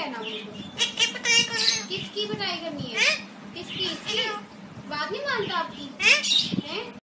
कहना बोलो। किसकी पिटाई करनी है? किसकी? इसकी बात नहीं मानता आपकी? हैं?